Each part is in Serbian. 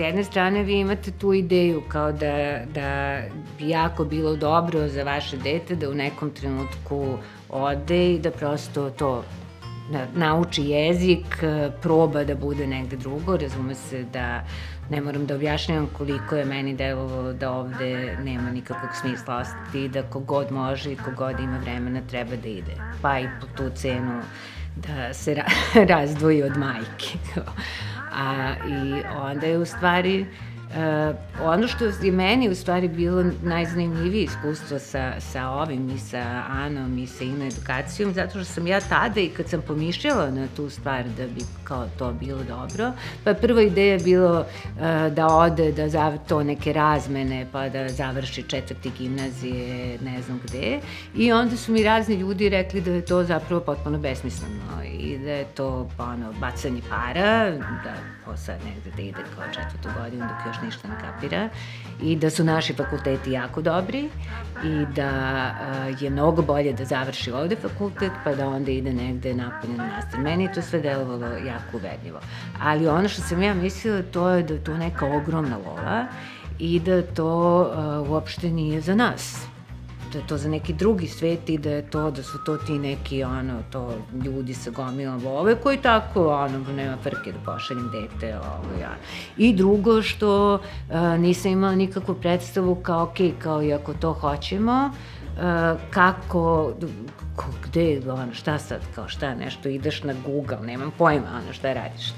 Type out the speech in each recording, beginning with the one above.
jedne strane vi imate tu ideju kao da bi jako bilo dobro za vaše dete da u nekom trenutku ode i da prosto to nauči jezik, proba da bude negde drugo, razume se da ne moram da objašnjavam koliko je meni delovalo da ovde nema nikakvog smisla ostati, da kogod može i kogod ima vremena treba da ide, pa i po tu cenu da se razdvoji od majke. I onda je u stvari ono što je meni u stvari bilo najzanimljivije iskustvo sa ovim i sa Anom i sa Ino edukacijom, zato što sam ja tada i kad sam pomišljala na tu stvar da bi kao to bilo dobro, pa prva ideja je bilo da ode, da to neke razmene, pa da završi 4. gimnazije, ne znam gde, i onda su mi razni ljudi rekli da je to zapravo potpuno besmisleno i da je to bacanje para, da sad negde da ide kao 4. godinu dok još ništa ne kapira i da su naši fakulteti jako dobri i da je mnogo bolje da završi ovde fakultet pa da onda ide negde napolje na master. Meni je to sve delovalo jako uverljivo. Ali ono što sam ja mislila to je da je to neka ogromna lova i da to uopšte nije za nas. Da je to za neki drugi svet i da su to ti neki, ljudi sa gomilom love koji tako, nema frke da pošaljem dete, I drugo što nisam imala nikakvu predstavu kao, okej, kao i ako to hoćemo, kako, gde, šta sad, kao šta, nešto, ideš na Google, nemam pojma, šta radiš.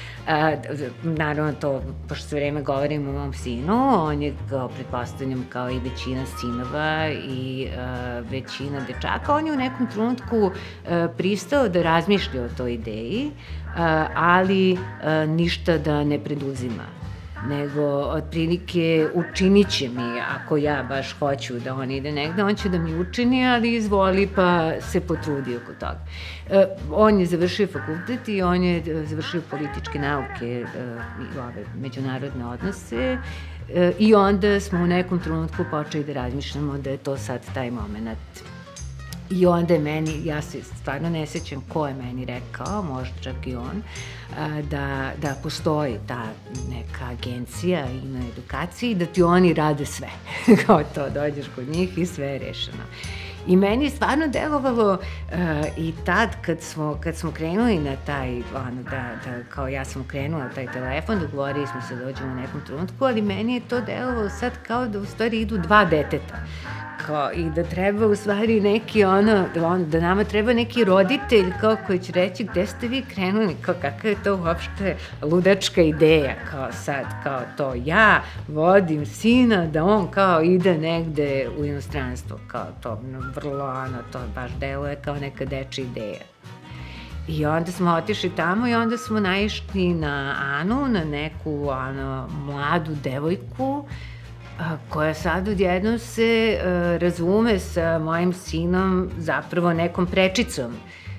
Naravno to, pošto sve vreme govorim o mom sinu, on je, pretpostavljam, kao i većina sinova i većina dečaka, on je u nekom trenutku pristao da razmišlja o toj ideji, ali ništa da ne preduzima, nego otprilike učinit će mi, ako ja baš hoću da on ide negde, on će da mi učini, ali izvoli pa se potrudi oko toga. On je završio fakultet i on je završio političke nauke i ove međunarodne odnose i onda smo u nekom trenutku počeli da razmišljamo da je to sad taj moment. I onda je meni, ja se stvarno ne sećam ko je meni rekao, možda čak i on, da postoji ta neka agencija i na edukaciji i da ti oni rade sve. Kao to, dođeš kod njih i sve je rešeno. I meni je stvarno delovalo i tad kad smo krenuli na taj, kao ja sam krenula taj telefon, dogovorili smo se da dođemo u nekom trenutku, ali meni je to delovalo sad kao da u stvari idu 2 deteta. I da treba u stvari neki da nama treba neki roditelj koji će reći gde ste vi krenuli, kakva je to uopšte ludačka ideja, kao sad, kao to ja vodim sina da on kao ide negde u inostranstvo, kao to vrlo, to baš deluje kao neka dečja ideja. I onda smo otišli tamo i onda smo naišli na Anu, na neku mladu devojku, koja sad odjednom se razume sa mojim sinom zapravo nekom prečicom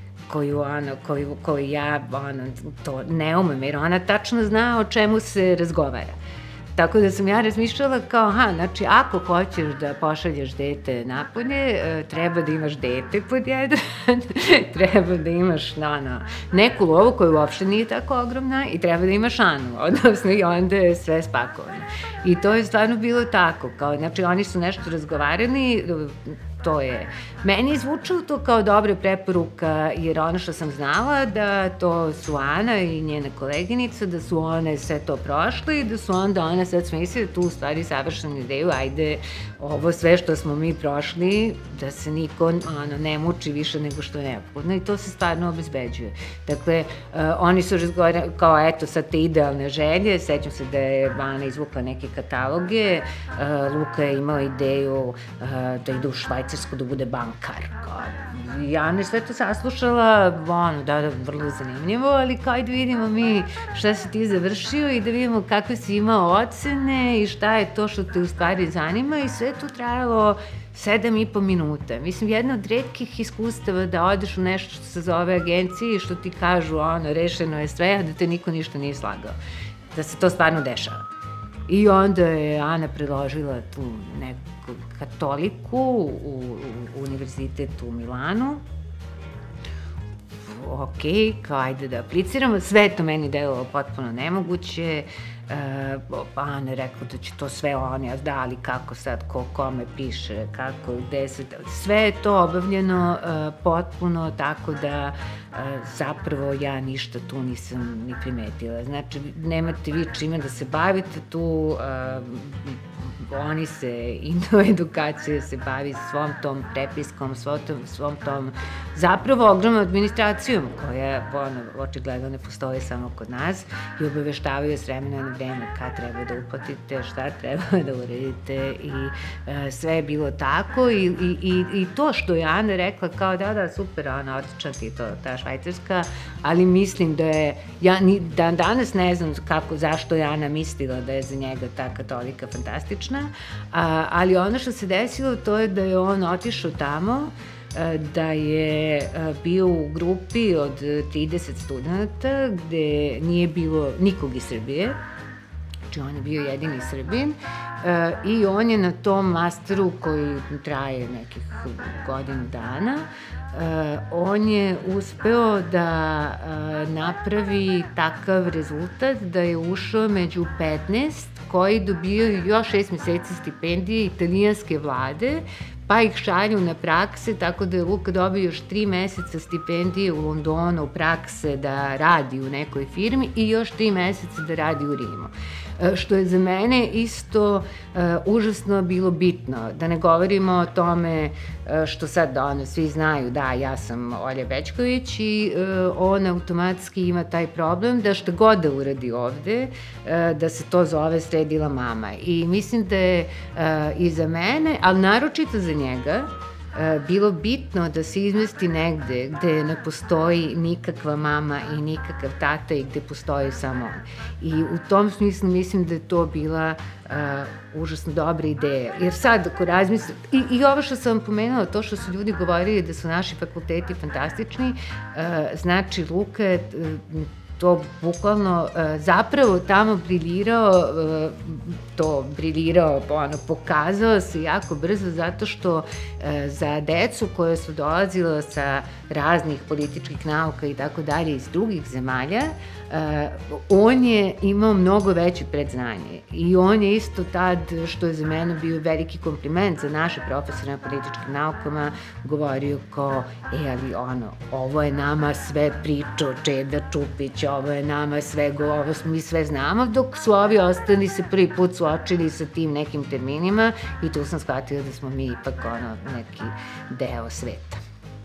koju ja to ne umem, jer ona tačno zna o čemu se razgovara. Tako da sam ja razmišljala kao, znači ako hoćeš da pošalješ dete napolje, treba da imaš dete pod jedan, treba da imaš neku lovu koja uopšte nije tako ogromna i treba da imaš Anu, odnosno i onda je sve spakovano. I to je stvarno bilo tako, znači oni su nešto razgovarali, to je, meni zvučalo to kao dobra preporuka, jer ono što sam znala da to su Ana i njena koleginica, da su one sve to prošle i da su onda one sad smislili tu u stvari savršenu ideju, ajde ovo sve što smo mi prošli, da se niko ne muči više nego što je neophodno i to se stvarno obezbeđuje. Dakle, oni su razgovarali kao eto sad te idealne želje, sećam se da je Ana izvukla neke kataloge, Luka je imao ideju da ide u Švajcarsku da bude bankar. I Ana je sve to saslušala, da, vrlo zanimljivo, ali kao da vidimo mi šta si ti završio i da vidimo kakve si imao ocene i šta je to što te u stvari zanima i sve to trajalo 7,5 minuta. Mislim, jedna od retkih iskustava da odeš u nešto što se zove agencije i što ti kažu, rešeno je sve, a da te niko ništa nije slagao. Da se to stvarno dešava. I onda je Ana predložila tu neku katoliku u univerzitetu u Milanu. Ok, kao ajde da apliciramo. Sve to meni delovalo potpuno nemoguće. Ana je rekla da će to sve oni, a da li kako sad, ko kome piše, kako, gde se, sve je to obavljeno potpuno tako da zapravo ja ništa tu nisam ni primetila. Znači, nemate vi čime da se bavite tu, oni se, Indo edukacija se bavi svom tom prepiskom, svom tom zapravo ogromnom administracijom koja očigledno ne postoji samo kod nas i obaveštavaju s vremena na vreme kad treba da uplatite, šta treba da uradite i sve je bilo tako i to što je Ana rekla kao da super, Ana, otičan ti to, ta švajcarska, ali mislim da je, ja danas ne znam zašto je Ana mislila da je za njega ta katolika fantastična, ali ono što se desilo to je da je on otišao tamo, da je bio u grupi od 30 studenta gde nije bilo nikog iz Srbije, znači on je bio jedini Srbin i on je na tom masteru koji traje nekih godinu dana, on je uspeo da napravi takav rezultat da je ušao među 15 koji dobijaju još 6 meseci stipendije italijanske vlade, pa ih šalju na prakse, tako da je Luka dobio još 3 meseca stipendije u Londonu prakse da radi u nekoj firmi i još 3 meseca da radi u Rimu. Što je za mene isto užasno bilo bitno. Da ne govorimo o tome što sad svi znaju, da, ja sam Olja Bećković i on automatski ima taj problem da šta god da uradi ovde, da se to zove sredila mama. I mislim da je i za mene, ali naročito za njega, bilo bitno da se izmesti negde gde ne postoji nikakva mama i nikakav tata i gde postoji samo on. I u tom smislu mislim da je to bila užasno dobra ideja. Jer sad, ako razmislim, i ovo što sam vam pomenula, to što su ljudi govorili da su naši fakulteti fantastični, znači Luka je to bukvalno zapravo tamo pokazao se jako brzo zato što za decu koje su dolazila sa raznih političkih nauka i tako dalje iz drugih zemalja, on je imao mnogo veće predznanje i on je isto tad, što je za mene bio veliki kompliment za naše profesore na političkim naukama, govorio kao, ali ovo je nama sve pričao Čeda Čupić, ovo je nama sve, ovo mi sve znamo, dok su ovi ostali se prvi put suočili sa tim nekim terminima i tu sam shvatila da smo mi ipak neki deo sveta.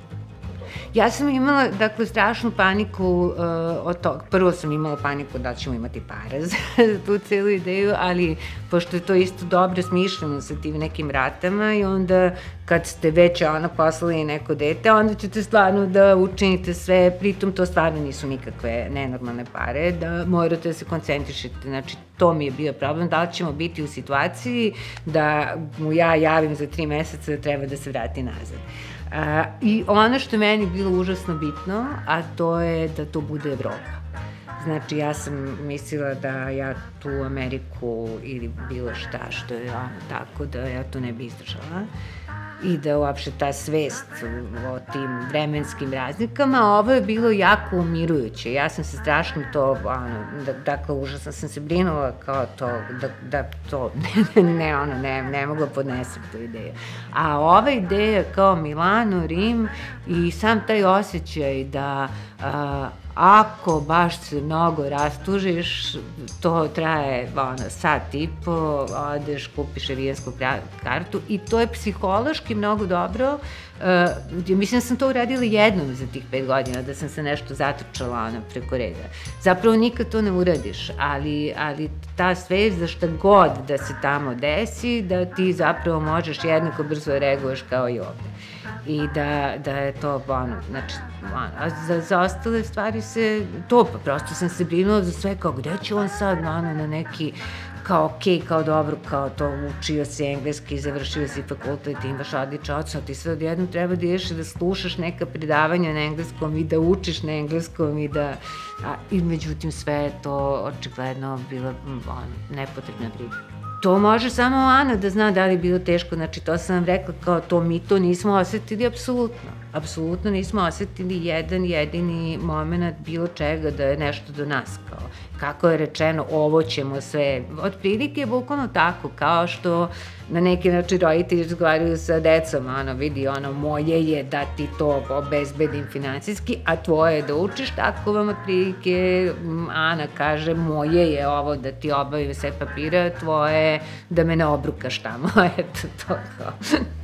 Ja sam imala, dakle, strašnu paniku od toga. Prvo sam imala paniku da ćemo imati para za tu celu ideju, ali pošto je to isto dobro smišljeno sa tim nekim ratama i onda kad ste već poslali neko dete, onda ćete stvarno da učinite sve, pritom to stvarno nisu nikakve nenormalne pare, da morate da se koncentrišete. Znači, to mi je bio problem, da li ćemo biti u situaciji da mu ja javim za 3 meseca da treba da se vrati nazad. I ono što je meni bilo užasno bitno, a to je da to bude Evropa. Znači, ja sam mislila da ja tu Ameriku ili bilo šta što je tako, da ja to ne bi izdržala i da uopšte ta svest o tim vremenskim razlikama, ovo je bilo jako umirujuće. Ja sam se strašno to, dakle, užasno sam se brinula kao to, da to, ne mogu podnesem tu ideju. A ova ideja kao Milano, Rim i sam taj osjećaj da ako baš se mnogo rastužiš, to traje sat i po, odeš, kupiš avionsku kartu i to je psihološki mnogo dobro. Mislim da sam to uradila jednom za tih 5 godina, da sam se nešto zatrčala preko reda. Zapravo nikad to ne uradiš, ali ta svest da šta god da se tamo desi, da ti zapravo možeš jednako brzo reaguješ kao i ovde. I da je to, znači, a za ostale stvari se, to pa prosto sam se brinula za sve, kao gde će on sad, na neki, kao okej, kao dobro, kao to učio si engleski, završio si fakultet, imaš odličan ocen, ti sve odjednom treba da ideš da slušaš neka predavanja na engleskom i da učiš na engleskom i međutim sve je to očigledno bila nepotrebna briga. To može samo Ana da zna da li je bilo teško, znači to sam vam rekla, kao to mi to nismo osetili apsolutno. Apsolutno nismo osetili jedan jedini moment bilo čega da je nešto do nas, kao kako je rečeno, ovo ćemo sve, otprilike je bukvalno tako, kao što na neki način roditelji razgovaraju sa decom, vidi, moje je da ti to obezbedim finansijski, a tvoje je da učiš, tako vam otprilike Ana kaže, moje je ovo da ti obavim sve papire, tvoje je da me ne obrukaš tamo, eto to kao.